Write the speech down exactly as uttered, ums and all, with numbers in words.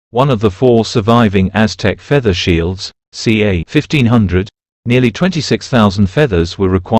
one of the four surviving Aztec feather shields, ca fifteen hundred, nearly twenty-six thousand feathers were required